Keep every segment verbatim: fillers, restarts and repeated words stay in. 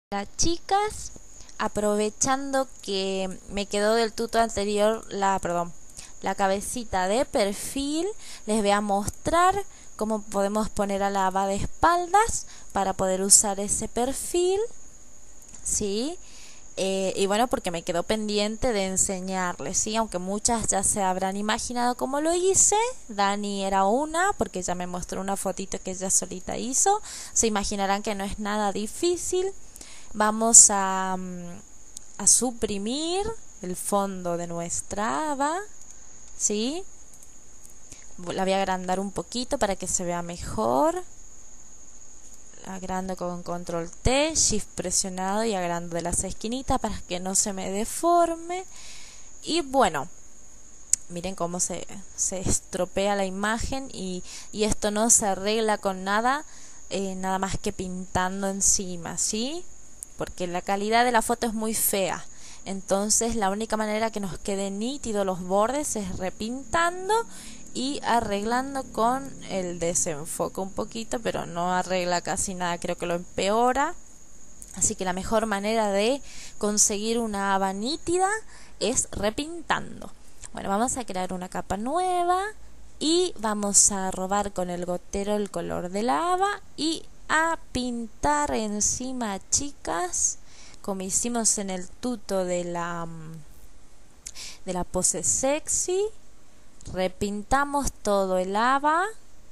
Hola chicas, aprovechando que me quedó del tuto anterior la, perdón, la cabecita de perfil, les voy a mostrar cómo podemos poner a la haba de espaldas para poder usar ese perfil, ¿sí? Eh, y bueno, porque me quedó pendiente de enseñarles, ¿sí? Aunque muchas ya se habrán imaginado cómo lo hice. Dani era una, porque ya me mostró una fotito que ella solita hizo. Se imaginarán que no es nada difícil. Vamos a, a suprimir el fondo de nuestra haba, ¿sí? La voy a agrandar un poquito para que se vea mejor. La agrando con control T, shift presionado y agrando de las esquinitas para que no se me deforme. Y bueno, miren cómo se, se estropea la imagen y, y esto no se arregla con nada, eh, nada más que pintando encima, ¿sí? Porque la calidad de la foto es muy fea. Entonces la única manera que nos quede nítido los bordes es repintando y arreglando con el desenfoque un poquito, pero no arregla casi nada, creo que lo empeora. Así que la mejor manera de conseguir una haba nítida es repintando. Bueno, vamos a crear una capa nueva y vamos a robar con el gotero el color de la haba y a pintar encima, chicas, como hicimos en el tuto de la de la pose sexy. Repintamos todo el haba,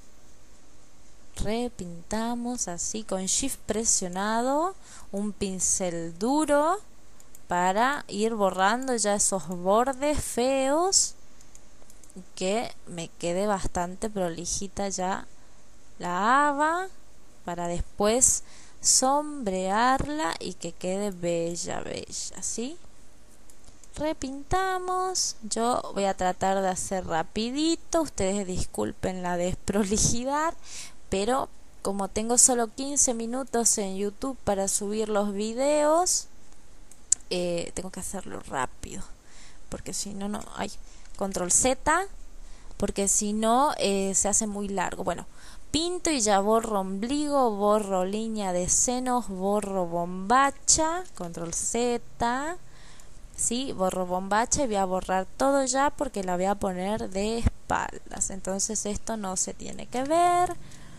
repintamos así con shift presionado, un pincel duro para ir borrando ya esos bordes feos, que me quede bastante prolijita ya la haba, para después sombrearla y que quede bella, bella, ¿sí? Repintamos. Yo voy a tratar de hacer rapidito, ustedes disculpen la desprolijidad, pero como tengo solo quince minutos en YouTube para subir los videos, eh, tengo que hacerlo rápido, porque si no, no hay control Z, porque si no eh, se hace muy largo. Bueno, pinto y ya borro ombligo, borro línea de senos, borro bombacha, control Z, ¿sí? Borro bombacha y voy a borrar todo ya porque la voy a poner de espaldas. Entonces esto no se tiene que ver.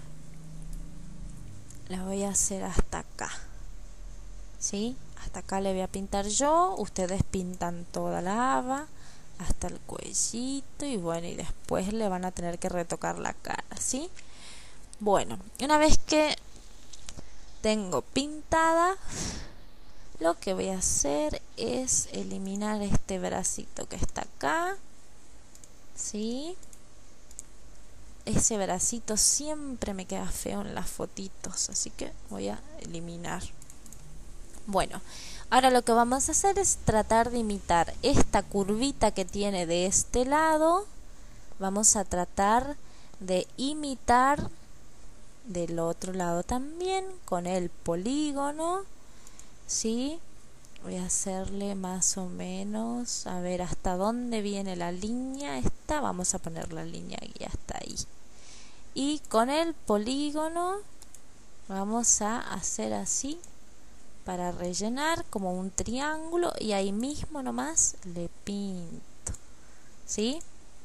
La voy a hacer hasta acá, ¿sí? Hasta acá le voy a pintar yo. Ustedes pintan toda la haba hasta el cuellito y bueno, y después le van a tener que retocar la cara, ¿sí? Bueno, una vez que tengo pintada, lo que voy a hacer es eliminar este bracito que está acá, ¿sí? Ese bracito siempre me queda feo en las fotitos, así que voy a eliminar. Bueno, ahora lo que vamos a hacer es tratar de imitar esta curvita que tiene de este lado. Vamos a tratar de imitar del otro lado también con el polígono, ¿sí? Voy a hacerle más o menos, a ver hasta dónde viene la línea esta. Vamos a poner la línea y hasta ahí. Y con el polígono vamos a hacer así para rellenar como un triángulo y ahí mismo nomás le pinto, ¿sí?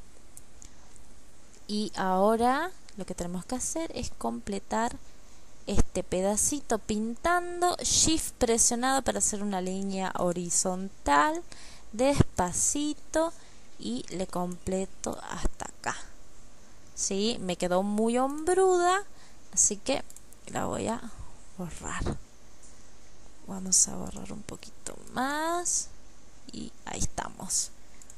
Y ahora lo que tenemos que hacer es completar este pedacito pintando, shift presionado para hacer una línea horizontal, despacito y le completo hasta acá, ¿sí? Me quedó muy hombruda, así que la voy a borrar. Vamos a borrar un poquito más y ahí estamos.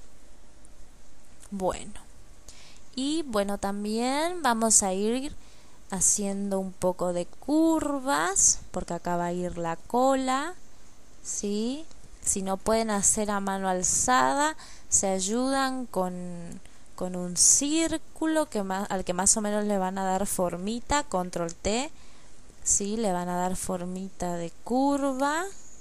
Bueno, y bueno, también vamos a ir haciendo un poco de curvas porque acá va a ir la cola, ¿sí? Si no pueden hacer a mano alzada, se ayudan con, con un círculo que más, al que más o menos le van a dar formita, control T, ¿sí? Le van a dar formita de curva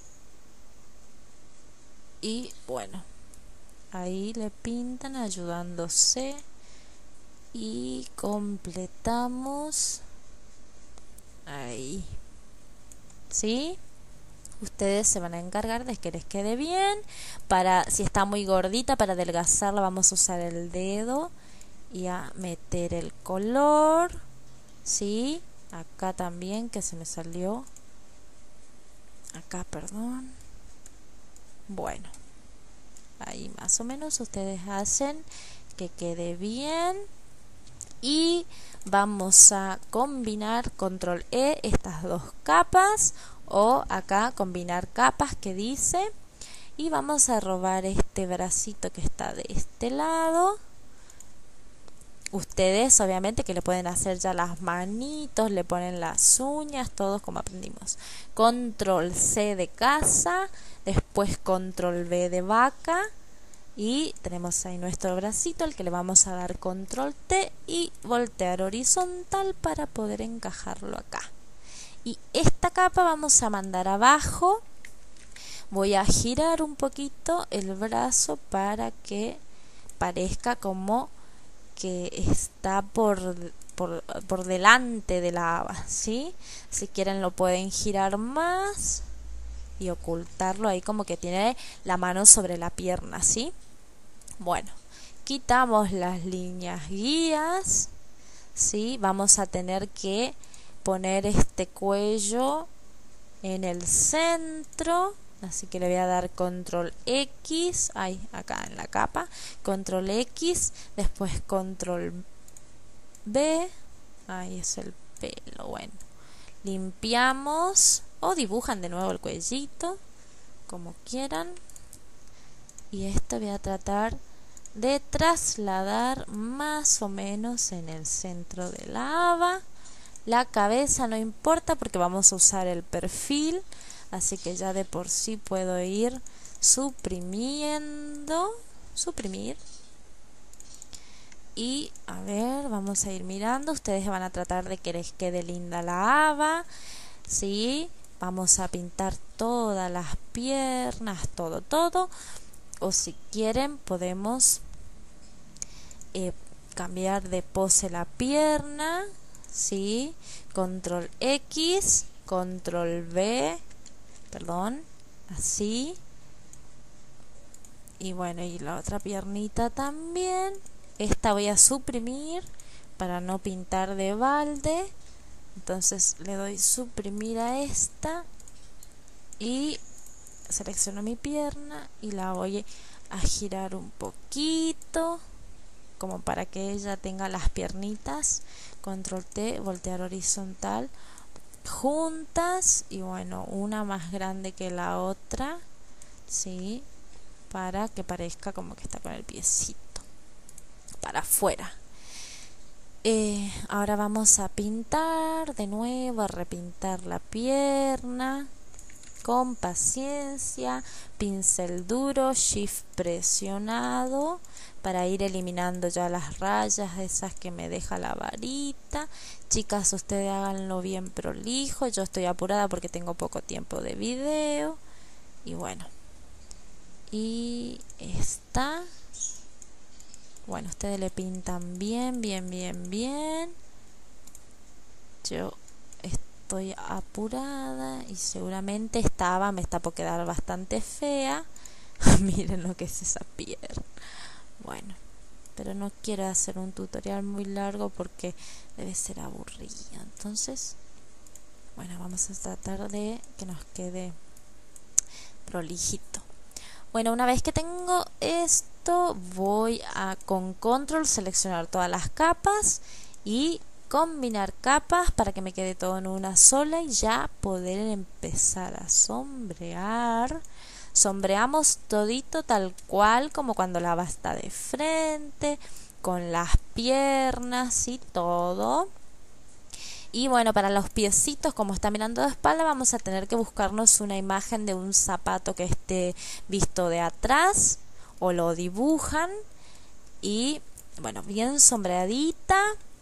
y bueno, ahí le pintan ayudándose y completamos ahí, ¿sí? Ustedes se van a encargar de que les quede bien. Para, si está muy gordita, para adelgazarla vamos a usar el dedo y a meter el color. ¿Sí? Acá también, que se me salió. Acá, perdón. Bueno. Ahí más o menos ustedes hacen que quede bien. Y vamos a combinar control E estas dos capas. O acá combinar capas que dice. Y vamos a robar este bracito que está de este lado. Ustedes obviamente que le pueden hacer ya las manitos, le ponen las uñas, todos como aprendimos. Control C de casa, después control V de vaca. Y tenemos ahí nuestro bracito al que le vamos a dar control T y voltear horizontal para poder encajarlo acá. Y esta capa vamos a mandar abajo. Voy a girar un poquito el brazo para que parezca como que está por, por, por delante de la haba, ¿sí? Si quieren lo pueden girar más y ocultarlo ahí como que tiene la mano sobre la pierna, ¿sí? Bueno, quitamos las líneas guías, ¿sí? Vamos a tener que poner este cuello en el centro, así que le voy a dar control X, ahí acá en la capa, control X, después control B, ahí es el pelo, bueno, limpiamos o dibujan de nuevo el cuellito, como quieran, y esto voy a tratar de trasladar más o menos en el centro de la haba. La cabeza no importa porque vamos a usar el perfil, así que ya de por sí puedo ir suprimiendo, suprimir. Y a ver, vamos a ir mirando. Ustedes van a tratar de que les quede linda la haba, ¿sí? Vamos a pintar todas las piernas, todo, todo. O si quieren podemos eh, cambiar de pose la pierna, ¿sí? Control X, control V, perdón, así. Y bueno, y la otra piernita también. Esta voy a suprimir para no pintar de balde. Entonces le doy suprimir a esta y selecciono mi pierna y la voy a girar un poquito como para que ella tenga las piernitas. Control T, voltear horizontal, juntas, y bueno, una más grande que la otra, ¿sí? Para que parezca como que está con el piecito para afuera. Eh, ahora vamos a pintar de nuevo, a repintar la pierna con paciencia, pincel duro, shift presionado para ir eliminando ya las rayas esas que me deja la varita. Chicas, ustedes háganlo bien prolijo, yo estoy apurada porque tengo poco tiempo de video. Y bueno, y esta, bueno, ustedes le pintan bien, bien, bien, bien. Yo estoy apurada y seguramente esta me está por quedar bastante fea. Miren lo que es esa pierna. Bueno, pero no quiero hacer un tutorial muy largo porque debe ser aburrido. Entonces, bueno, vamos a tratar de que nos quede prolijito. Bueno, una vez que tengo esto, voy a con control seleccionar todas las capas y combinar capas para que me quede todo en una sola y ya poder empezar a sombrear. Sombreamos todito tal cual como cuando la haba está de frente, con las piernas y todo. Y bueno, para los piecitos, como está mirando de espalda, vamos a tener que buscarnos una imagen de un zapato que esté visto de atrás, o lo dibujan. Y bueno, bien sombreadita,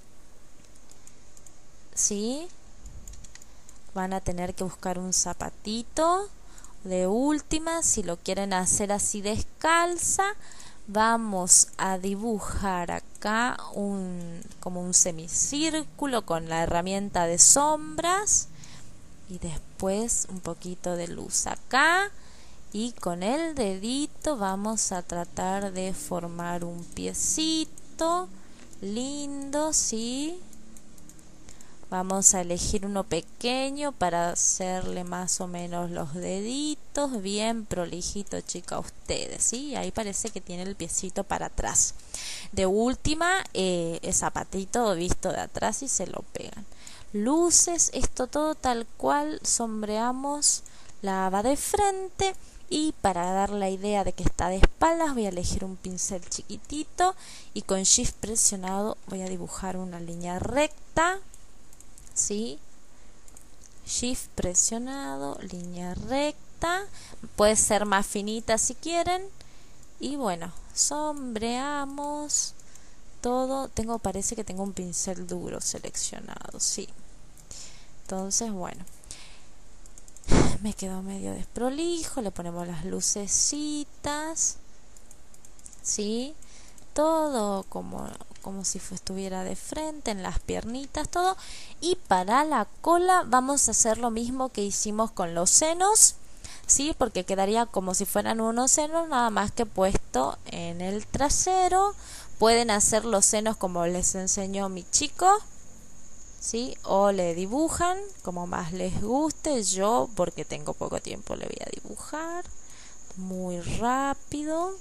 ¿sí? Van a tener que buscar un zapatito. De última, si lo quieren hacer así descalza, vamos a dibujar acá un como un semicírculo con la herramienta de sombras y después un poquito de luz acá. Y con el dedito vamos a tratar de formar un piecito lindo, ¿sí? Vamos a elegir uno pequeño para hacerle más o menos los deditos, bien prolijito, chica, ustedes, ¿sí? Ahí parece que tiene el piecito para atrás. De última, eh, el zapatito visto de atrás y se lo pegan. Luces, esto todo tal cual sombreamos la haba de frente. Y para dar la idea de que está de espaldas voy a elegir un pincel chiquitito y con Shift presionado voy a dibujar una línea recta, ¿sí? Shift presionado, línea recta, puede ser más finita si quieren. Y bueno, sombreamos todo. Tengo, parece que tengo un pincel duro seleccionado, sí. Entonces, bueno, me quedó medio desprolijo, le ponemos las lucecitas, ¿sí? Todo como, como si estuviera de frente, en las piernitas, todo. Y para la cola vamos a hacer lo mismo que hicimos con los senos, ¿sí? Porque quedaría como si fueran unos senos, nada más que puesto en el trasero. Pueden hacer los senos como les enseñó mi chico, ¿sí? O le dibujan como más les guste. Yo, porque tengo poco tiempo, le voy a dibujar muy rápido,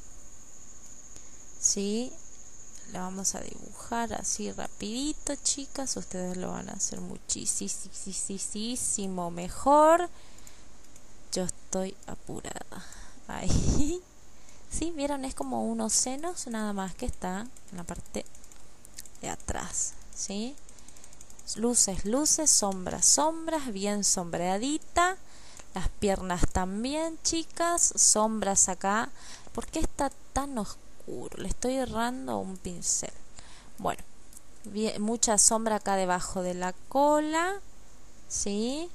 ¿sí? Le vamos a dibujar así rapidito, chicas. Ustedes lo van a hacer muchísimo mejor. Yo estoy apurada. Ahí. ¿Sí? ¿Vieron? Es como unos senos, nada más que está en la parte de atrás, ¿sí? Luces, luces, sombras, sombras, bien sombreadita. Las piernas también, chicas. Sombras acá. ¿Por qué está tan oscuro? Le estoy errando un pincel. Bueno, bien, mucha sombra acá debajo de la cola, ¿sí?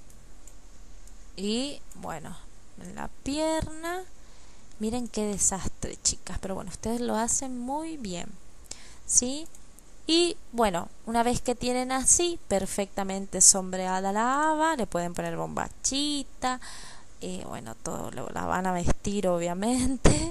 Y bueno, en la pierna. Miren qué desastre, chicas. Pero bueno, ustedes lo hacen muy bien, ¿sí? Y bueno, una vez que tienen así perfectamente sombreada la haba, le pueden poner bombachita, eh, bueno, todo lo, la van a vestir obviamente.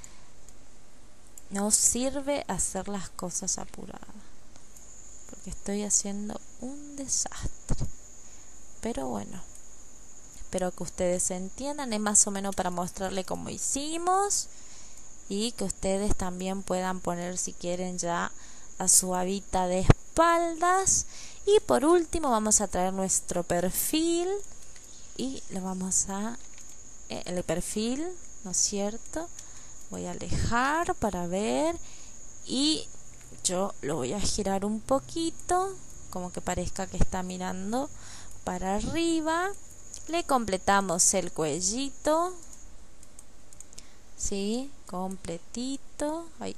No sirve hacer las cosas apuradas, porque estoy haciendo un desastre. Pero bueno, espero que ustedes entiendan, es más o menos para mostrarle cómo hicimos y que ustedes también puedan poner, si quieren, ya a su habita de espaldas. Y por último vamos a traer nuestro perfil y lo vamos a eh, el perfil, ¿no es cierto? Voy a alejar para ver y yo lo voy a girar un poquito, como que parezca que está mirando para arriba. Le completamos el cuellito, ¿sí? Completito. Ahí.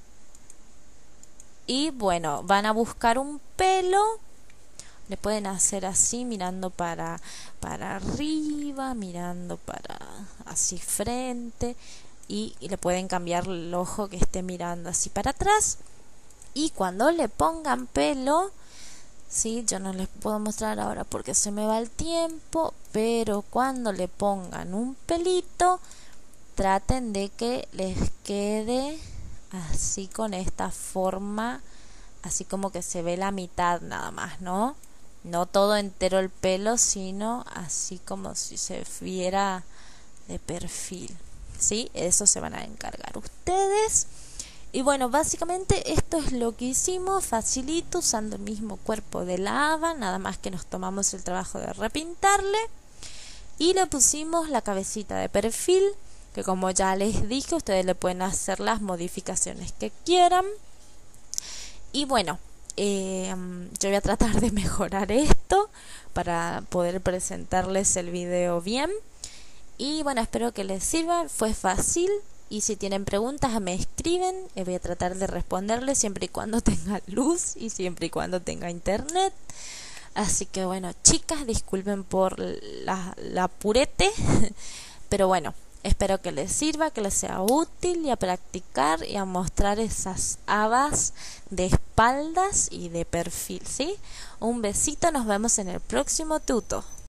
Y bueno, van a buscar un pelo, le pueden hacer así, mirando para, para arriba, mirando para así frente, y, y le pueden cambiar el ojo que esté mirando así para atrás. Y cuando le pongan pelo, sí, yo no les puedo mostrar ahora porque se me va el tiempo, pero cuando le pongan un pelito, traten de que les quede así, con esta forma, así como que se ve la mitad nada más, ¿no? No todo entero el pelo, sino así como si se viera de perfil, ¿sí? Eso se van a encargar ustedes. Y bueno, básicamente esto es lo que hicimos, facilito, usando el mismo cuerpo de la haba, nada más que nos tomamos el trabajo de repintarle y le pusimos la cabecita de perfil, que como ya les dije, ustedes le pueden hacer las modificaciones que quieran. Y bueno, eh, yo voy a tratar de mejorar esto para poder presentarles el video bien. Y bueno, espero que les sirva, fue fácil. Y si tienen preguntas me escriben, eh, voy a tratar de responderles siempre y cuando tenga luz y siempre y cuando tenga internet. Así que bueno, chicas, disculpen por la, la purete, pero bueno, espero que les sirva, que les sea útil, y a practicar y a mostrar esas habas de espaldas y de perfil, ¿sí? Un besito, nos vemos en el próximo tuto.